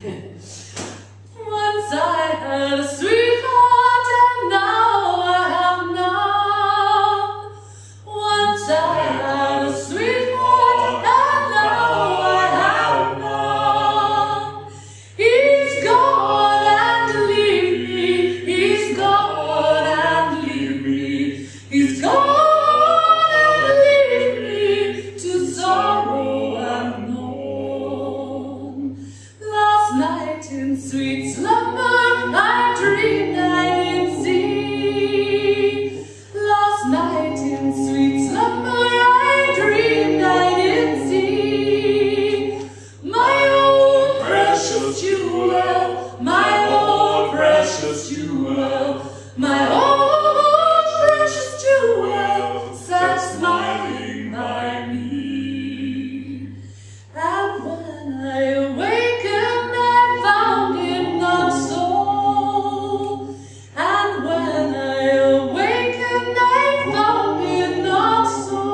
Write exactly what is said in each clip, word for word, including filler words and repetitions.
Once I had a sweetheart and now I have none. Once I had a sweetheart and now I have none. He's gone and leave me. He's gone and leave me. He's gone and leave me to sorrow and mourn. Last night in sweet slumber I dreamed I did see. Last night in sweet slumber I dreamed I did see my own precious jewel, my own precious jewel, my own precious jewel sat smiling by me. And when I awakened I found it not so. And when I awakened I found it not so.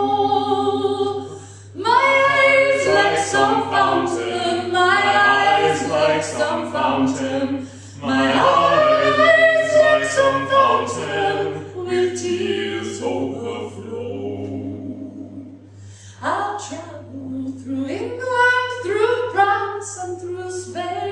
My eyes like some fountain, my eyes like some fountain, my eyes like some fountain with tears overflow. I'll travel through England, through France and through Spain.